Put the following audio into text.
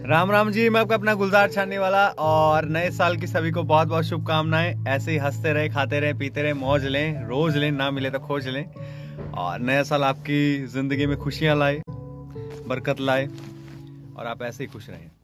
राम राम जी, मैं आपका अपना गुलजार छानने वाला। और नए साल की सभी को बहुत बहुत शुभकामनाएं। ऐसे ही हंसते रहे, खाते रहे, पीते रहे, मौज लें, रोज लें, ना मिले तो खोज लें। और नया साल आपकी जिंदगी में खुशियां लाए, बरकत लाए और आप ऐसे ही खुश रहें।